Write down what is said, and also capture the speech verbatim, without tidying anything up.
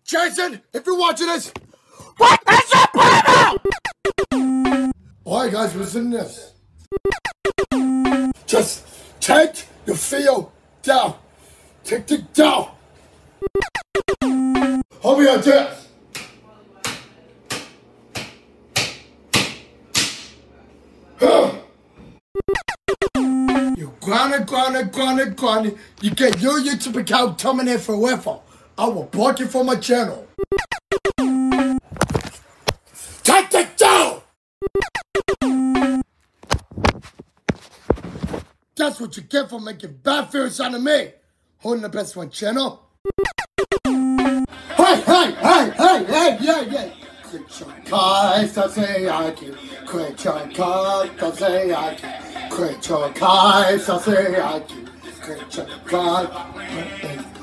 Jason, if you're watching this, what is your problem? Alright guys, listen to this. Just take your feel down. Take it down. Hold me on this. You grind it, grind it, grind it, grind it. You get your YouTube account coming in forever. I will block you from my channel. Take it down! That's what you get for making bad fears out of me. Holding the best one channel. Hey, hey, hey, hey, hey, yeah, yeah. Quit your cars, I say I can. Quit your cars, I say I can. Quit your cars, I say I can. Quit your cars.